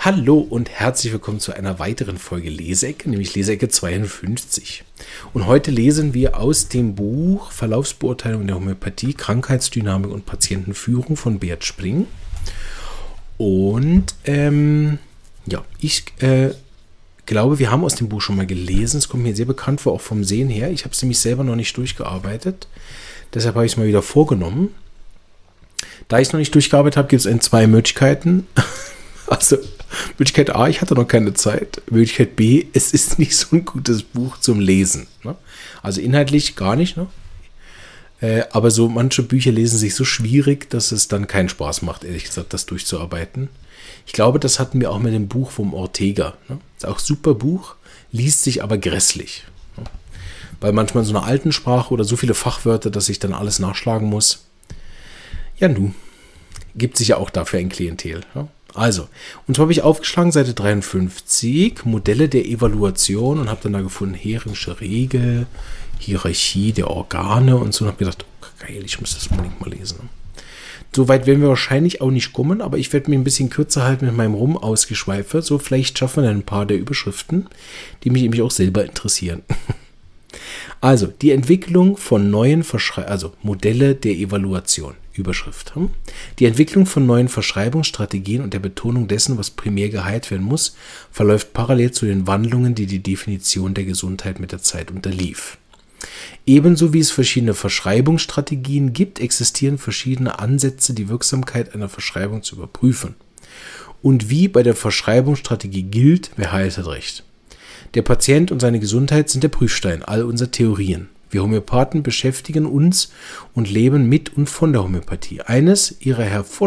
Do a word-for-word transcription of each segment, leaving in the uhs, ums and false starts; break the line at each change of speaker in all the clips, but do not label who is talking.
Hallo und herzlich willkommen zu einer weiteren Folge Leseecke, nämlich Leseecke zweiundfünfzig. Und heute lesen wir aus dem Buch Verlaufsbeurteilung der Homöopathie, Krankheitsdynamik und Patientenführung von Bert Spring. Und ähm, ja, ich äh, glaube, wir haben aus dem Buch schon mal gelesen. Es kommt mir sehr bekannt vor, auch vom Sehen her. Ich habe es nämlich selber noch nicht durchgearbeitet. Deshalb habe ich es mal wieder vorgenommen. Da ich es noch nicht durchgearbeitet habe, gibt es zwei Möglichkeiten. Also Möglichkeit A, ich hatte noch keine Zeit. Möglichkeit B, es ist nicht so ein gutes Buch zum Lesen. Ne? Also inhaltlich gar nicht. Ne? Äh, aber so manche Bücher lesen sich so schwierig, dass es dann keinen Spaß macht, ehrlich gesagt, das durchzuarbeiten. Ich glaube, das hatten wir auch mit dem Buch vom Ortega. Ne? Ist auch ein super Buch, liest sich aber grässlich. Ne? Weil manchmal in so einer alten Sprache oder so viele Fachwörter, dass ich dann alles nachschlagen muss. Ja, nu. Gibt sich ja auch dafür ein Klientel. Ne? Also, und zwar habe ich aufgeschlagen, Seite dreiundfünfzig, Modelle der Evaluation und habe dann da gefunden, Heringsche Regel, Hierarchie der Organe und so. Und habe gedacht, oh, geil, ich muss das unbedingt mal lesen. So weit werden wir wahrscheinlich auch nicht kommen, aber ich werde mich ein bisschen kürzer halten mit meinem Rum-Ausgeschweife. So, vielleicht schaffen wir dann ein paar der Überschriften, die mich nämlich auch selber interessieren. Also, die Entwicklung von neuen Verschreibungen, also Modelle der Evaluation, Überschrift. Die Entwicklung von neuen Verschreibungsstrategien und der Betonung dessen, was primär geheilt werden muss, verläuft parallel zu den Wandlungen, die die Definition der Gesundheit mit der Zeit unterlief. Ebenso wie es verschiedene Verschreibungsstrategien gibt, existieren verschiedene Ansätze, die Wirksamkeit einer Verschreibung zu überprüfen. Und wie bei der Verschreibungsstrategie gilt, wer heilt, hat recht. Der Patient und seine Gesundheit sind der Prüfstein all unserer Theorien. Wir Homöopathen beschäftigen uns und leben mit und von der Homöopathie. Eines ihrer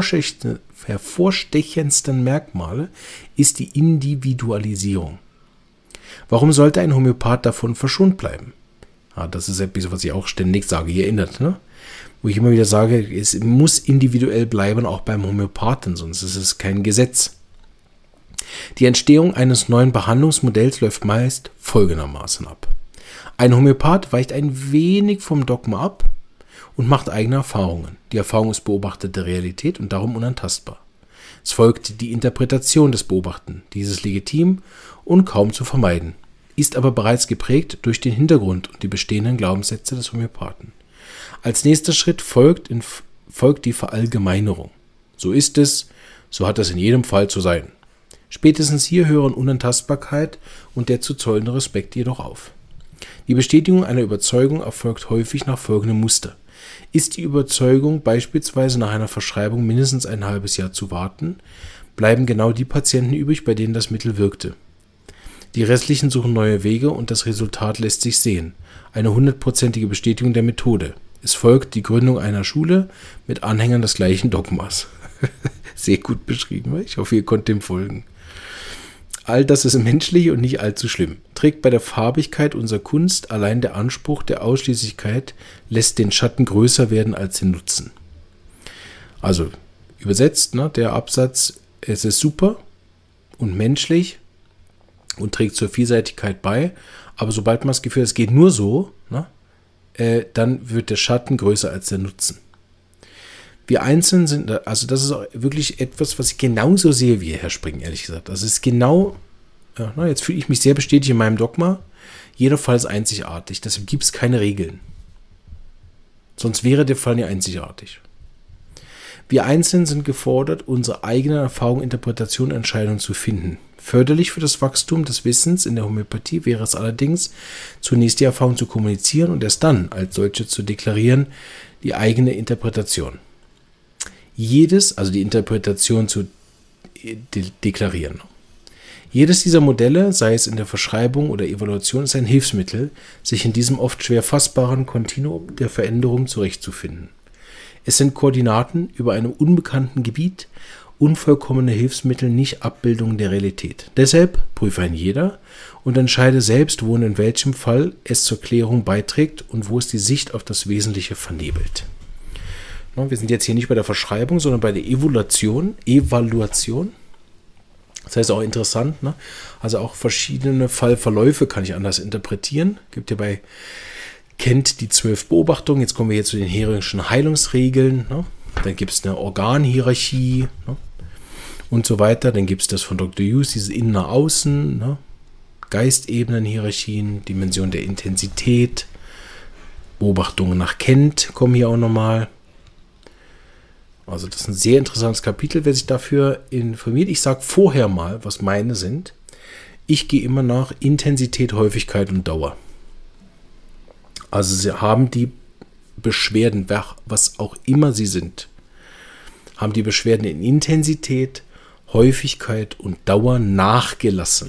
hervorstechendsten Merkmale ist die Individualisierung. Warum sollte ein Homöopath davon verschont bleiben? Ja, das ist etwas, was ich auch ständig sage, ihr erinnert, ne? Wo ich immer wieder sage, es muss individuell bleiben, auch beim Homöopathen, sonst ist es kein Gesetz. Die Entstehung eines neuen Behandlungsmodells läuft meist folgendermaßen ab. Ein Homöopath weicht ein wenig vom Dogma ab und macht eigene Erfahrungen. Die Erfahrung ist beobachtete Realität und darum unantastbar. Es folgt die Interpretation des Beobachten. Dies ist legitim und kaum zu vermeiden, ist aber bereits geprägt durch den Hintergrund und die bestehenden Glaubenssätze des Homöopathen. Als nächster Schritt folgt, in, folgt die Verallgemeinerung. So ist es, so hat es in jedem Fall zu sein. Spätestens hier hören Unantastbarkeit und der zu zollende Respekt jedoch auf. Die Bestätigung einer Überzeugung erfolgt häufig nach folgendem Muster. Ist die Überzeugung beispielsweise nach einer Verschreibung mindestens ein halbes Jahr zu warten, bleiben genau die Patienten übrig, bei denen das Mittel wirkte. Die restlichen suchen neue Wege und das Resultat lässt sich sehen. Eine hundertprozentige Bestätigung der Methode. Es folgt die Gründung einer Schule mit Anhängern des gleichen Dogmas. Sehr gut beschrieben, ich hoffe, ihr könnt dem folgen. All das ist menschlich und nicht allzu schlimm. Trägt bei der Farbigkeit unserer Kunst allein der Anspruch der Ausschließlichkeit, lässt den Schatten größer werden als den Nutzen. Also übersetzt, ne, der Absatz, es ist super und menschlich und trägt zur Vielseitigkeit bei, aber sobald man das Gefühl hat, es geht nur so, ne, äh, dann wird der Schatten größer als der Nutzen. Wir einzeln sind, also das ist auch wirklich etwas, was ich genauso sehe wie Herr Spring, ehrlich gesagt. Das ist genau, ja, na, jetzt fühle ich mich sehr bestätigt in meinem Dogma. Jeder Fall ist einzigartig, deshalb gibt es keine Regeln. Sonst wäre der Fall nicht einzigartig. Wir einzeln sind gefordert, unsere eigene Erfahrung, Interpretation und Entscheidung zu finden. Förderlich für das Wachstum des Wissens in der Homöopathie wäre es allerdings, zunächst die Erfahrung zu kommunizieren und erst dann als solche zu deklarieren, die eigene Interpretation. Jedes, also die Interpretation zu de deklarieren. Jedes dieser Modelle, sei es in der Verschreibung oder Evaluation, ist ein Hilfsmittel, sich in diesem oft schwer fassbaren Kontinuum der Veränderung zurechtzufinden. Es sind Koordinaten über einem unbekannten Gebiet, unvollkommene Hilfsmittel, nicht Abbildungen der Realität. Deshalb prüfe ein jeder und entscheide selbst, wo und in welchem Fall es zur Klärung beiträgt und wo es die Sicht auf das Wesentliche vernebelt. Wir sind jetzt hier nicht bei der Verschreibung, sondern bei der Evaluation. Evaluation. Das heißt auch interessant, ne? Also auch verschiedene Fallverläufe kann ich anders interpretieren. Gibt ja bei Kennt die zwölf Beobachtungen. Jetzt kommen wir hier zu den Heringschen Heilungsregeln. Ne? Dann gibt es eine Organhierarchie. Ne? und so weiter. Dann gibt es das von Doktor Hughes, dieses Innen nach Außen, ne? Geistebenen, Hierarchien, Dimension der Intensität, Beobachtungen nach Kent kommen hier auch nochmal. Also das ist ein sehr interessantes Kapitel, wer sich dafür informiert. Ich sage vorher mal, was meine sind. Ich gehe immer nach Intensität, Häufigkeit und Dauer. Also sie haben die Beschwerden, was auch immer sie sind, haben die Beschwerden in Intensität, Häufigkeit und Dauer nachgelassen.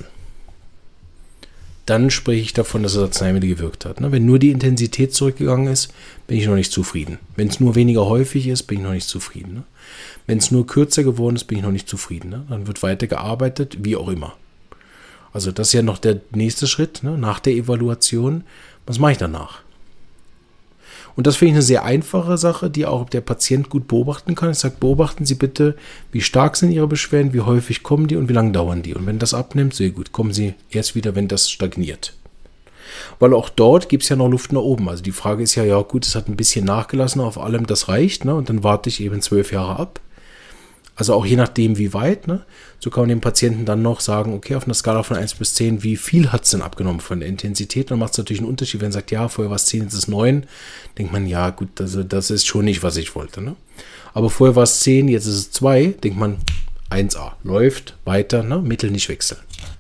Dann spreche ich davon, dass das Arzneimittel gewirkt hat. Wenn nur die Intensität zurückgegangen ist, bin ich noch nicht zufrieden. Wenn es nur weniger häufig ist, bin ich noch nicht zufrieden. Wenn es nur kürzer geworden ist, bin ich noch nicht zufrieden. Dann wird weiter gearbeitet, wie auch immer. Also das ist ja noch der nächste Schritt, nach der Evaluation. Was mache ich danach? Und das finde ich eine sehr einfache Sache, die auch der Patient gut beobachten kann. Ich sage, beobachten Sie bitte, wie stark sind Ihre Beschwerden, wie häufig kommen die und wie lange dauern die. Und wenn das abnimmt, sehr gut, kommen Sie erst wieder, wenn das stagniert. Weil auch dort gibt es ja noch Luft nach oben. Also die Frage ist ja, ja gut, es hat ein bisschen nachgelassen, auf allem das reicht, ne? Und dann warte ich eben zwölf Jahre ab. Also auch je nachdem, wie weit, ne? So kann man dem Patienten dann noch sagen, okay, auf einer Skala von eins bis zehn, wie viel hat es denn abgenommen von der Intensität? Dann macht es natürlich einen Unterschied, wenn man sagt, ja, vorher war es zehn, jetzt ist es neun, denkt man, ja gut, also das ist schon nicht, was ich wollte, ne? Aber vorher war es zehn, jetzt ist es zwei, denkt man, eins a, läuft, weiter, ne? Mittel nicht wechseln.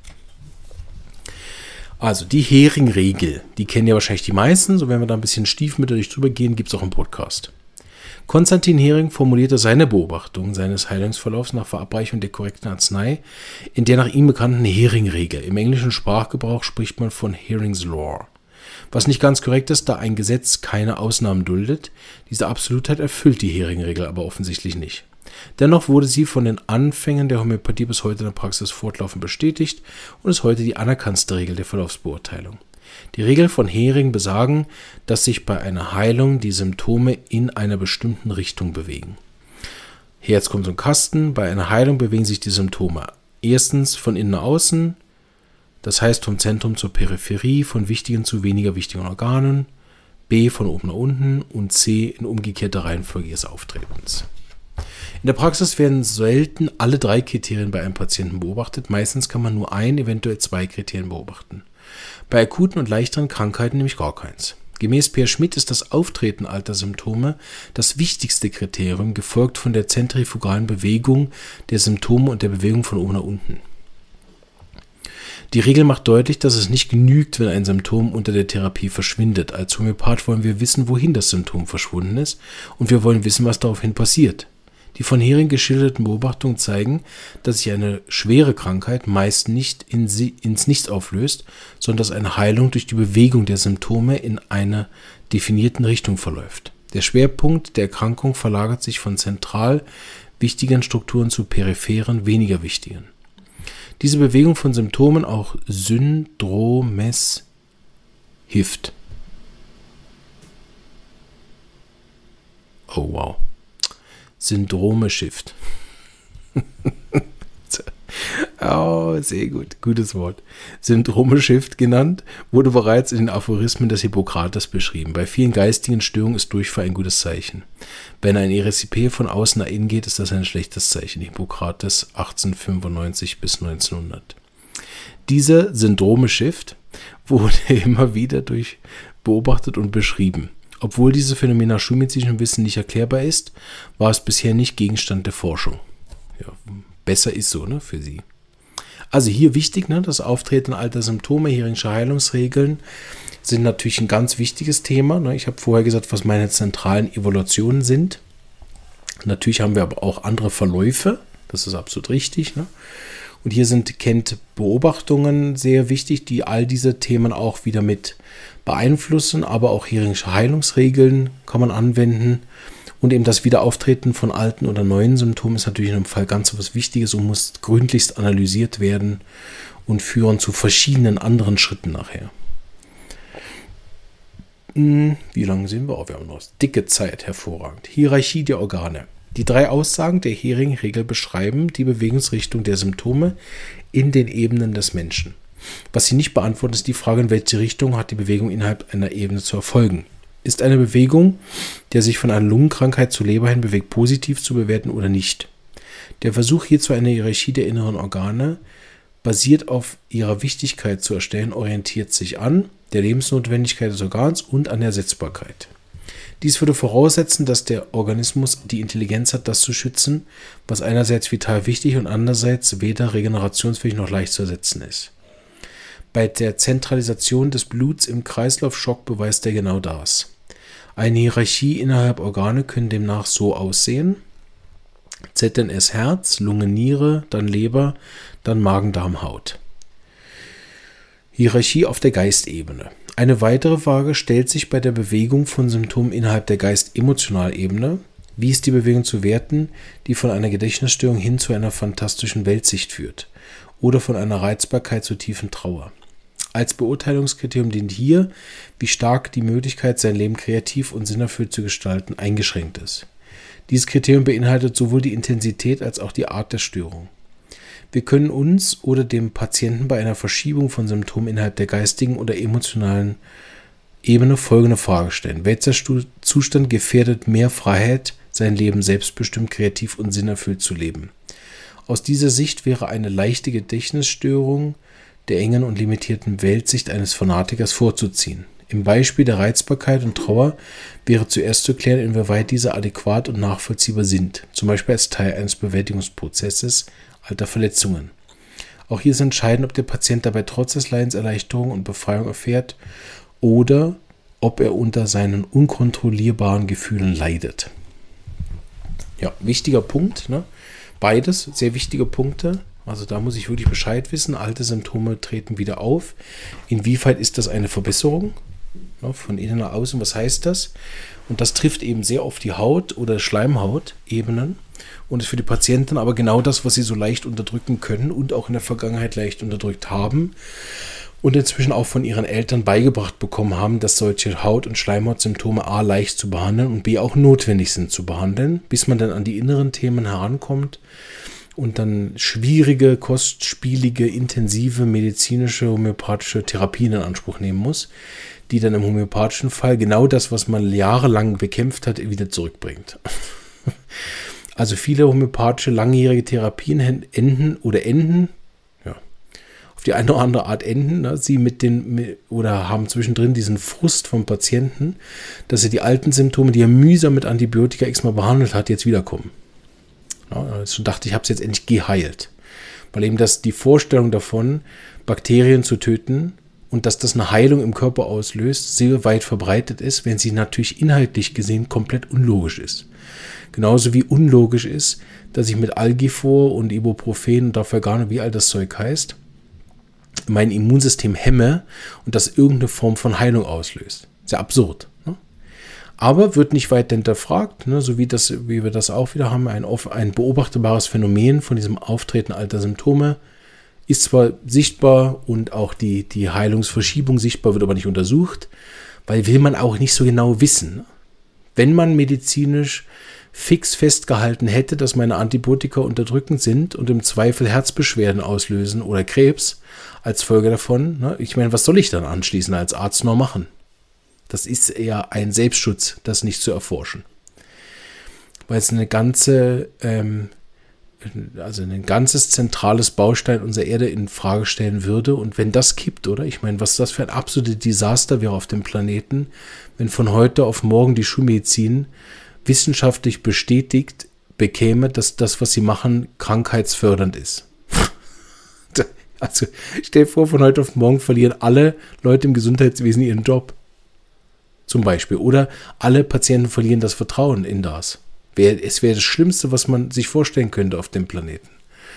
Also die Hering-Regel, die kennen ja wahrscheinlich die meisten, so wenn wir da ein bisschen stiefmütterlich drüber gehen, gibt es auch einen Podcast. Konstantin Hering formulierte seine Beobachtung seines Heilungsverlaufs nach Verabreichung der korrekten Arznei in der nach ihm bekannten Hering-Regel. Im englischen Sprachgebrauch spricht man von Hering's Law. Was nicht ganz korrekt ist, da ein Gesetz keine Ausnahmen duldet. Diese Absolutheit erfüllt die Hering-Regel aber offensichtlich nicht. Dennoch wurde sie von den Anfängen der Homöopathie bis heute in der Praxis fortlaufend bestätigt und ist heute die anerkannte Regel der Verlaufsbeurteilung. Die Regeln von Hering besagen, dass sich bei einer Heilung die Symptome in einer bestimmten Richtung bewegen. Hier jetzt kommt so ein Kasten. Bei einer Heilung bewegen sich die Symptome erstens von innen nach außen, das heißt vom Zentrum zur Peripherie, von wichtigen zu weniger wichtigen Organen, B von oben nach unten und C in umgekehrter Reihenfolge ihres Auftretens. In der Praxis werden selten alle drei Kriterien bei einem Patienten beobachtet. Meistens kann man nur ein, eventuell zwei Kriterien beobachten. Bei akuten und leichteren Krankheiten nämlich gar keins. Gemäß Peer Schmidt ist das Auftreten alter Symptome das wichtigste Kriterium, gefolgt von der zentrifugalen Bewegung der Symptome und der Bewegung von oben nach unten. Die Regel macht deutlich, dass es nicht genügt, wenn ein Symptom unter der Therapie verschwindet. Als Homöopath wollen wir wissen, wohin das Symptom verschwunden ist, und wir wollen wissen, was daraufhin passiert. Die von Hering geschilderten Beobachtungen zeigen, dass sich eine schwere Krankheit meist nicht in sie, ins Nichts auflöst, sondern dass eine Heilung durch die Bewegung der Symptome in einer definierten Richtung verläuft. Der Schwerpunkt der Erkrankung verlagert sich von zentral wichtigen Strukturen zu peripheren, weniger wichtigen. Diese Bewegung von Symptomen, auch Syndromes, hilft. Oh wow. Syndrome-Shift. Oh, sehr gut. Gutes Wort. Syndrome-Shift genannt, wurde bereits in den Aphorismen des Hippokrates beschrieben. Bei vielen geistigen Störungen ist Durchfall ein gutes Zeichen. Wenn ein Erysipe von außen nach innen geht, ist das ein schlechtes Zeichen. Hippokrates achtzehnhundertfünfundneunzig bis neunzehnhundert. Dieser Syndrome-Shift wurde immer wieder durch beobachtet und beschrieben. Obwohl dieses Phänomen nach schulmedizinischem Wissen nicht erklärbar ist, war es bisher nicht Gegenstand der Forschung. Ja, besser ist so, ne, für Sie. Also hier wichtig, ne, das Auftreten alter Symptome, Heringsche Heilungsregeln sind natürlich ein ganz wichtiges Thema. Ne. Ich habe vorher gesagt, was meine zentralen Evaluationen sind. Natürlich haben wir aber auch andere Verläufe, das ist absolut richtig. Ne. Und hier sind Kent-Beobachtungen sehr wichtig, die all diese Themen auch wieder mit beeinflussen, aber auch Heringsche Heilungsregeln kann man anwenden. Und eben das Wiederauftreten von alten oder neuen Symptomen ist natürlich in einem Fall ganz was Wichtiges und muss gründlichst analysiert werden und führen zu verschiedenen anderen Schritten nachher. Wie lange sind wir? Oh, wir haben noch dicke Zeit, hervorragend. Hierarchie der Organe. Die drei Aussagen der Hering-Regel beschreiben die Bewegungsrichtung der Symptome in den Ebenen des Menschen. Was sie nicht beantworten, ist die Frage, in welche Richtung hat die Bewegung innerhalb einer Ebene zu erfolgen. Ist eine Bewegung, der sich von einer Lungenkrankheit zur Leber hin bewegt, positiv zu bewerten oder nicht? Der Versuch hierzu eine Hierarchie der inneren Organe, basiert auf ihrer Wichtigkeit zu erstellen, orientiert sich an der Lebensnotwendigkeit des Organs und an der Ersetzbarkeit. Dies würde voraussetzen, dass der Organismus die Intelligenz hat, das zu schützen, was einerseits vital wichtig und andererseits weder regenerationsfähig noch leicht zu ersetzen ist. Bei der Zentralisation des Bluts im Kreislaufschock beweist er genau das. Eine Hierarchie innerhalb Organe können demnach so aussehen: Z N S Herz, Lunge, Niere, dann Leber, dann Magen, Darm, Haut. Hierarchie auf der Geistebene. Eine weitere Frage stellt sich bei der Bewegung von Symptomen innerhalb der Geist-Emotionalebene. Wie ist die Bewegung zu werten, die von einer Gedächtnisstörung hin zu einer fantastischen Weltsicht führt oder von einer Reizbarkeit zu tiefen Trauer? Als Beurteilungskriterium dient hier, wie stark die Möglichkeit, sein Leben kreativ und sinnerfüllt zu gestalten, eingeschränkt ist. Dieses Kriterium beinhaltet sowohl die Intensität als auch die Art der Störung. Wir können uns oder dem Patienten bei einer Verschiebung von Symptomen innerhalb der geistigen oder emotionalen Ebene folgende Frage stellen: Welcher Zustand gefährdet mehr Freiheit, sein Leben selbstbestimmt, kreativ und sinnerfüllt zu leben? Aus dieser Sicht wäre eine leichte Gedächtnisstörung der engen und limitierten Weltsicht eines Fanatikers vorzuziehen. Im Beispiel der Reizbarkeit und Trauer wäre zuerst zu klären, inwieweit diese adäquat und nachvollziehbar sind, zum Beispiel als Teil eines Bewältigungsprozesses alter Verletzungen. Auch hier ist entscheidend, ob der Patient dabei trotz des Leidens Erleichterung und Befreiung erfährt oder ob er unter seinen unkontrollierbaren Gefühlen leidet. Ja, wichtiger Punkt, ne? Beides, sehr wichtige Punkte. Also da muss ich wirklich Bescheid wissen. Alte Symptome treten wieder auf. Inwieweit ist das eine Verbesserung? Ja, von innen nach außen, was heißt das? Und das trifft eben sehr oft die Haut- oder Schleimhautebenen und ist für die Patienten aber genau das, was sie so leicht unterdrücken können und auch in der Vergangenheit leicht unterdrückt haben und inzwischen auch von ihren Eltern beigebracht bekommen haben, dass solche Haut- und Schleimhautsymptome a. leicht zu behandeln und b. auch notwendig sind zu behandeln, bis man dann an die inneren Themen herankommt und dann schwierige, kostspielige, intensive medizinische, homöopathische Therapien in Anspruch nehmen muss, die dann im homöopathischen Fall genau das, was man jahrelang bekämpft hat, wieder zurückbringt. Also viele homöopathische langjährige Therapien enden oder enden, ja, auf die eine oder andere Art enden, ne, sie mit den oder haben zwischendrin diesen Frust vom Patienten, dass er die alten Symptome, die er mühsam mit Antibiotika x-mal behandelt hat, jetzt wiederkommen. Ja, also dachte ich, habe es jetzt endlich geheilt. Weil eben das die Vorstellung davon, Bakterien zu töten und dass das eine Heilung im Körper auslöst, sehr weit verbreitet ist, wenn sie natürlich inhaltlich gesehen komplett unlogisch ist. Genauso wie unlogisch ist, dass ich mit Algifor und Ibuprofen und dafür gar nicht, wie all das Zeug heißt, mein Immunsystem hemme und das irgendeine Form von Heilung auslöst. Sehr absurd. Ne? Aber wird nicht weiter hinterfragt, ne? So wie, das, wie wir das auch wieder haben, ein, ein beobachtebares Phänomen von diesem Auftreten alter Symptome ist zwar sichtbar und auch die, die Heilungsverschiebung sichtbar, wird aber nicht untersucht, weil will man auch nicht so genau wissen. Ne? Wenn man medizinisch fix festgehalten hätte, dass meine Antibiotika unterdrückend sind und im Zweifel Herzbeschwerden auslösen oder Krebs als Folge davon, ne? Ich meine, was soll ich dann anschließend als Arzt noch machen? Das ist eher ein Selbstschutz, das nicht zu erforschen. Weil es eine ganze, ähm, also ein ganzes zentrales Baustein unserer Erde in Frage stellen würde. Und wenn das kippt, oder? Ich meine, was das für ein absolutes Desaster wäre auf dem Planeten, wenn von heute auf morgen die Schulmedizin wissenschaftlich bestätigt bekäme, dass das, was sie machen, krankheitsfördernd ist. Also stell dir vor, von heute auf morgen verlieren alle Leute im Gesundheitswesen ihren Job. Zum Beispiel. Oder alle Patienten verlieren das Vertrauen in das. Es wäre das Schlimmste, was man sich vorstellen könnte auf dem Planeten.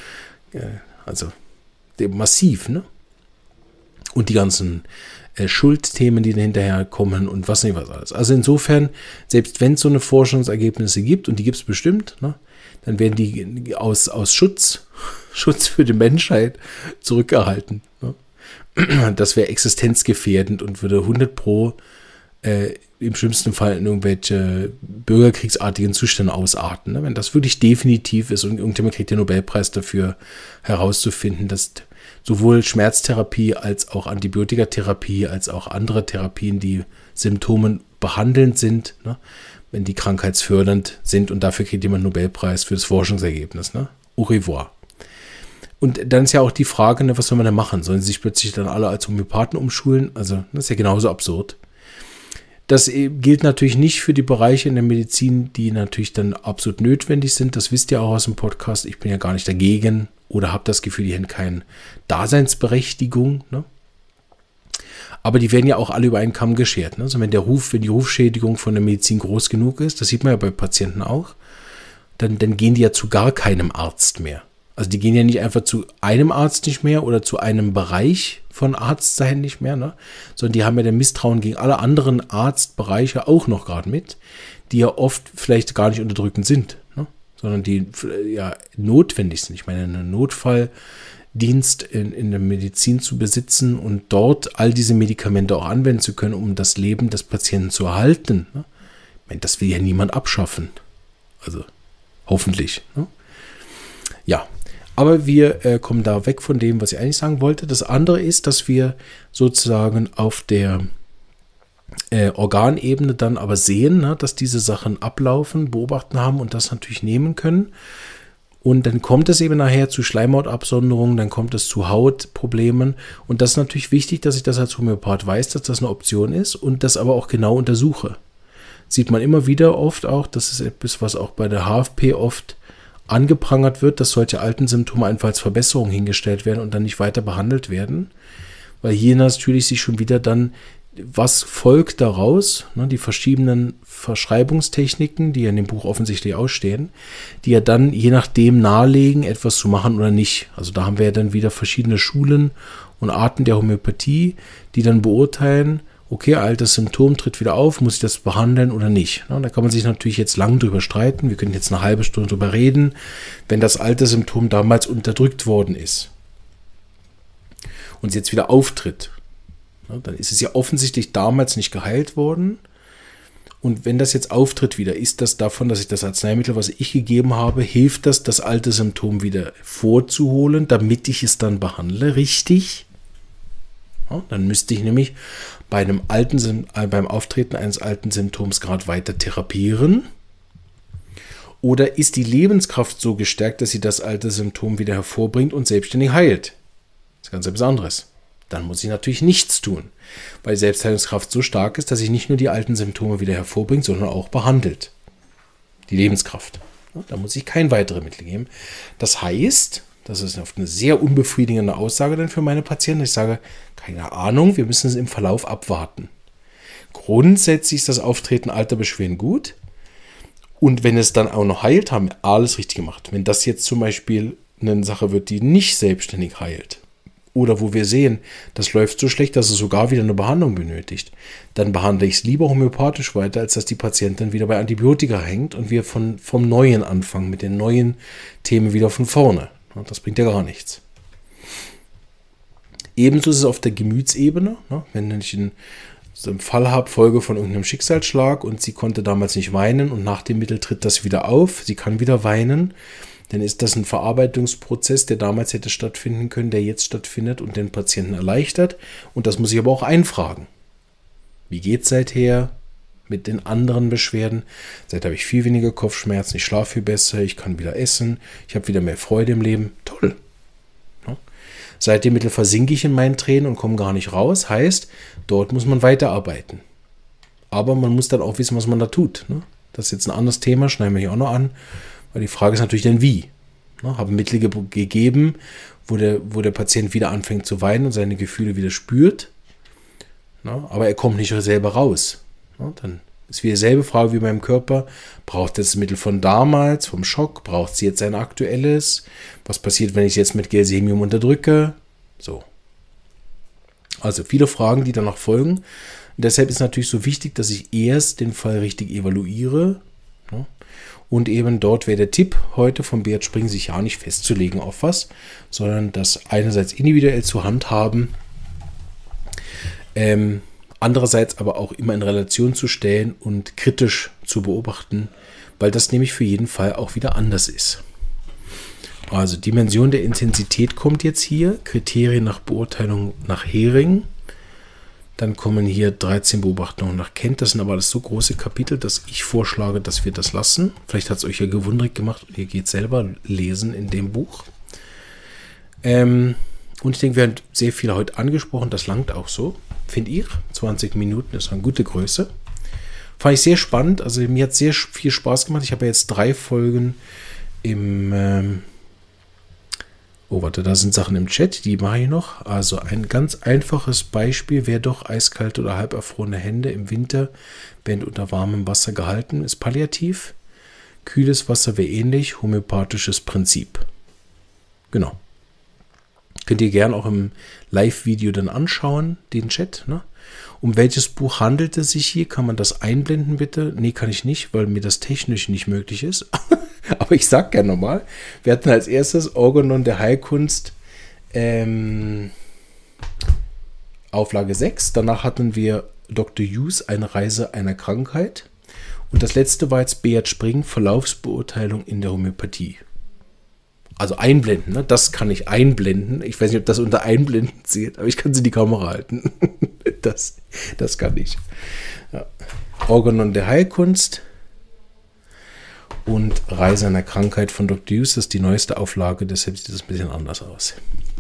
Also massiv, ne? Und die ganzen äh, Schuldthemen, die hinterher kommen und was nicht was alles. Also insofern, selbst wenn es so eine Forschungsergebnisse gibt, und die gibt es bestimmt, ne, dann werden die aus, aus Schutz, Schutz für die Menschheit zurückerhalten. Ne? Das wäre existenzgefährdend und würde hundert pro äh, im schlimmsten Fall in irgendwelche bürgerkriegsartigen Zustände ausarten. Ne? Wenn das wirklich definitiv ist und irgendjemand kriegt den Nobelpreis dafür herauszufinden, dass sowohl Schmerztherapie als auch Antibiotikatherapie als auch andere Therapien, die Symptomen behandelnd sind, ne? Wenn die krankheitsfördernd sind und dafür kriegt jemand einen Nobelpreis für das Forschungsergebnis. Ne? Au revoir. Und dann ist ja auch die Frage, ne, was soll man da machen? Sollen sie sich plötzlich dann alle als Homöopathen umschulen? Also das ist ja genauso absurd. Das gilt natürlich nicht für die Bereiche in der Medizin, die natürlich dann absolut notwendig sind. Das wisst ihr auch aus dem Podcast. Ich bin ja gar nicht dagegen oder habe das Gefühl, die haben keine Daseinsberechtigung. Ne? Aber die werden ja auch alle über einen Kamm geschert. Ne? Also wenn der Ruf, wenn die Rufschädigung von der Medizin groß genug ist, das sieht man ja bei Patienten auch, dann, dann gehen die ja zu gar keinem Arzt mehr. Also die gehen ja nicht einfach zu einem Arzt nicht mehr oder zu einem Bereich von Arztsein nicht mehr, ne? Sondern die haben ja den Misstrauen gegen alle anderen Arztbereiche auch noch gerade mit, die ja oft vielleicht gar nicht unterdrückend sind, ne? Sondern die ja notwendig sind. Ich meine, einen Notfalldienst in, in der Medizin zu besitzen und dort all diese Medikamente auch anwenden zu können, um das Leben des Patienten zu erhalten, ne? Ich meine, das will ja niemand abschaffen. Also hoffentlich, ne? Ja. Aber wir äh, kommen da weg von dem, was ich eigentlich sagen wollte. Das andere ist, dass wir sozusagen auf der äh, Organebene dann aber sehen, ne, dass diese Sachen ablaufen, beobachten haben und das natürlich nehmen können. Und dann kommt es eben nachher zu Schleimhautabsonderungen, dann kommt es zu Hautproblemen. Und das ist natürlich wichtig, dass ich das als Homöopath weiß, dass das eine Option ist und das aber auch genau untersuche. Sieht man immer wieder oft auch, das ist etwas, was auch bei der H F P oft angeprangert wird, dass solche alten Symptome einfach als Verbesserung hingestellt werden und dann nicht weiter behandelt werden. Weil hier natürlich sich schon wieder dann, was folgt daraus, ne, die verschiedenen Verschreibungstechniken, die ja in dem Buch offensichtlich ausstehen, die ja dann je nachdem nahelegen, etwas zu machen oder nicht. Also da haben wir ja dann wieder verschiedene Schulen und Arten der Homöopathie, die dann beurteilen, okay, altes Symptom tritt wieder auf, muss ich das behandeln oder nicht? Da kann man sich natürlich jetzt lang drüber streiten. Wir können jetzt eine halbe Stunde drüber reden, wenn das alte Symptom damals unterdrückt worden ist und es jetzt wieder auftritt. Dann ist es ja offensichtlich damals nicht geheilt worden. Und wenn das jetzt auftritt wieder, ist das davon, dass ich das Arzneimittel, was ich gegeben habe, hilft das, das alte Symptom wieder vorzuholen, damit ich es dann behandle, richtig? Ja, dann müsste ich nämlich bei einem alten, beim Auftreten eines alten Symptoms gerade weiter therapieren. Oder ist die Lebenskraft so gestärkt, dass sie das alte Symptom wieder hervorbringt und selbstständig heilt? Das ist ganz etwas anderes. Dann muss ich natürlich nichts tun, weil die Selbstheilungskraft so stark ist, dass ich nicht nur die alten Symptome wieder hervorbringt, sondern auch behandelt. Die Lebenskraft. Ja, da muss ich kein weiteres Mittel geben. Das heißt, das ist oft eine sehr unbefriedigende Aussage dann für meine Patienten. Ich sage, keine Ahnung, wir müssen es im Verlauf abwarten. Grundsätzlich ist das Auftreten alter Beschwerden gut. Und wenn es dann auch noch heilt, haben wir alles richtig gemacht. Wenn das jetzt zum Beispiel eine Sache wird, die nicht selbstständig heilt, oder wo wir sehen, das läuft so schlecht, dass es sogar wieder eine Behandlung benötigt, dann behandle ich es lieber homöopathisch weiter, als dass die Patientin wieder bei Antibiotika hängt und wir von, vom Neuen anfangen, mit den neuen Themen wieder von vorne. Das bringt ja gar nichts. Ebenso ist es auf der Gemütsebene. Wenn ich einen, so einen Fall habe, Folge von irgendeinem Schicksalsschlag und sie konnte damals nicht weinen und nach dem Mittel tritt das wieder auf, sie kann wieder weinen, dann ist das ein Verarbeitungsprozess, der damals hätte stattfinden können, der jetzt stattfindet und den Patienten erleichtert. Und das muss ich aber auch einfragen. Wie geht es seither mit den anderen Beschwerden? Seither habe ich viel weniger Kopfschmerzen, ich schlafe viel besser, ich kann wieder essen, ich habe wieder mehr Freude im Leben. Toll. Ja. Seit dem Mittel versinke ich in meinen Tränen und komme gar nicht raus. Heißt, dort muss man weiterarbeiten. Aber man muss dann auch wissen, was man da tut. Ne? Das ist jetzt ein anderes Thema, schneiden wir hier auch noch an. Weil die Frage ist natürlich dann, wie? Ne, habe Mittel ge gegeben, wo der, wo der Patient wieder anfängt zu weinen und seine Gefühle wieder spürt. Ne, aber er kommt nicht selber raus. Ne, dann ist wieder dieselbe Frage wie beim Körper. Braucht das Mittel von damals, vom Schock? Braucht sie jetzt ein aktuelles? Was passiert, wenn ich es jetzt mit Gelsemium unterdrücke? So. Also viele Fragen, die danach folgen. Und deshalb ist natürlich so wichtig, dass ich erst den Fall richtig evaluiere. Ne? Und eben dort wäre der Tipp heute von Beat Spring, sich ja nicht festzulegen auf was, sondern das einerseits individuell zu handhaben, ähm, andererseits aber auch immer in Relation zu stellen und kritisch zu beobachten, weil das nämlich für jeden Fall auch wieder anders ist. Also Dimension der Intensität kommt jetzt hier, Kriterien nach Beurteilung nach Hering. Dann kommen hier dreizehn Beobachtungen nach Kent. Das sind aber alles so große Kapitel, dass ich vorschlage, dass wir das lassen. Vielleicht hat es euch ja gewundert gemacht und ihr geht selber lesen in dem Buch. Ähm, und ich denke, wir haben sehr viel heute angesprochen. Das langt auch so, finde ich. zwanzig Minuten ist eine gute Größe. Fand ich sehr spannend. Also mir hat sehr viel Spaß gemacht. Ich habe ja jetzt drei Folgen im... Ähm, Oh, warte, da sind Sachen im Chat, die mache ich noch. Also ein ganz einfaches Beispiel, wer doch eiskalte oder halb erfrorene Hände im Winter werden unter warmem Wasser gehalten, ist Palliativ. Kühles Wasser wäre ähnlich, homöopathisches Prinzip. Genau. Könnt ihr gerne auch im Live-Video dann anschauen, den Chat. Ne? Um welches Buch handelt es sich hier? Kann man das einblenden bitte? Nee, kann ich nicht, weil mir das technisch nicht möglich ist. Aber ich sag gerne nochmal, wir hatten als erstes Organon der Heilkunst ähm, Auflage sechs. Danach hatten wir Doktor Hughes, eine Reise einer Krankheit. Und das letzte war jetzt Beat Spring, Verlaufsbeurteilung in der Homöopathie. Also einblenden, ne? Das kann ich einblenden. Ich weiß nicht, ob das unter Einblenden zählt, aber ich kann sie in die Kamera halten. das, das kann ich. Ja. Organon der Heilkunst. Und Reise einer Krankheit von Doktor Hughes, das ist die neueste Auflage, deshalb sieht das ein bisschen anders aus.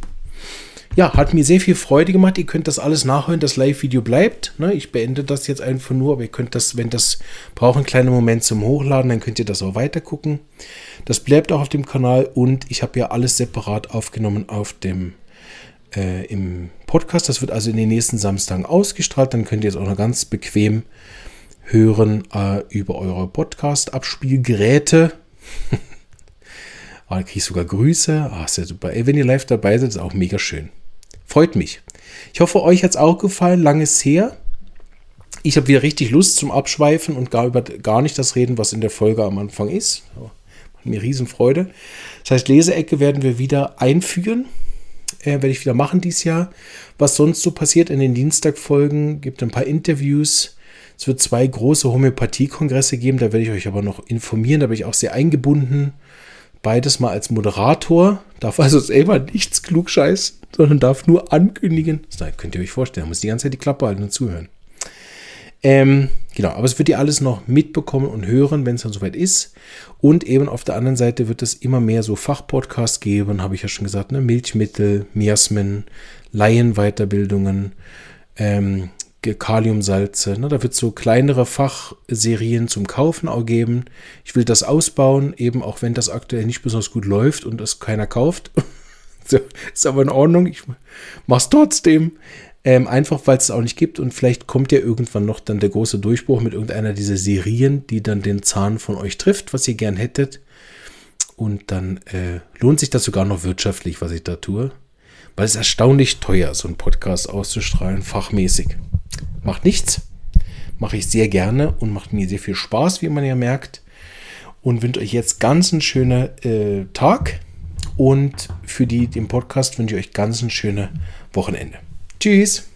Ja, hat mir sehr viel Freude gemacht. Ihr könnt das alles nachhören, das Live-Video bleibt. Ne, ich beende das jetzt einfach nur, aber ihr könnt das, wenn das braucht, einen kleinen Moment zum Hochladen, dann könnt ihr das auch weiter gucken. Das bleibt auch auf dem Kanal und ich habe ja alles separat aufgenommen auf dem äh, im Podcast. Das wird also in den nächsten Samstagen ausgestrahlt. Dann könnt ihr es auch noch ganz bequem hören äh, über eure Podcast-Abspielgeräte. ah, da kriege ich sogar Grüße. Ah, ist ja super. Ey, wenn ihr live dabei seid, ist auch mega schön. Freut mich. Ich hoffe, euch hat es auch gefallen. Lang ist her. Ich habe wieder richtig Lust zum Abschweifen und gar, über, gar nicht das reden, was in der Folge am Anfang ist. Aber macht mir riesen Freude. Das heißt, Leseecke werden wir wieder einführen. Äh, werde ich wieder machen dieses Jahr. Was sonst so passiert in den Dienstagfolgen, gibt ein paar Interviews. Es wird zwei große Homöopathie-Kongresse geben, da werde ich euch aber noch informieren. Da bin ich auch sehr eingebunden. Beides mal als Moderator. Darf also selber nichts klugscheißen, sondern darf nur ankündigen. Das könnt ihr euch vorstellen, da muss die ganze Zeit die Klappe halten und zuhören. Ähm, genau, aber es wird ihr alles noch mitbekommen und hören, wenn es dann soweit ist. Und eben auf der anderen Seite wird es immer mehr so Fachpodcasts geben, habe ich ja schon gesagt, ne? Milchmittel, Miasmen, Laienweiterbildungen, ähm, Kaliumsalze. Ne? Da wird es so kleinere Fachserien zum Kaufen auch geben. Ich will das ausbauen, eben auch wenn das aktuell nicht besonders gut läuft und es keiner kauft. so, ist aber in Ordnung. Ich mache es trotzdem. Ähm, einfach, weil es auch nicht gibt. Und vielleicht kommt ja irgendwann noch dann der große Durchbruch mit irgendeiner dieser Serien, die dann den Zahn von euch trifft, was ihr gern hättet. Und dann äh, lohnt sich das sogar noch wirtschaftlich, was ich da tue. Weil es ist erstaunlich teuer, so einen Podcast auszustrahlen, fachmäßig. Macht nichts. Mache ich sehr gerne und macht mir sehr viel Spaß, wie man ja merkt. Und wünsche euch jetzt ganz einen schönen äh, Tag. Und für die, den Podcast wünsche ich euch ganz ein schönes Wochenende. Tschüss.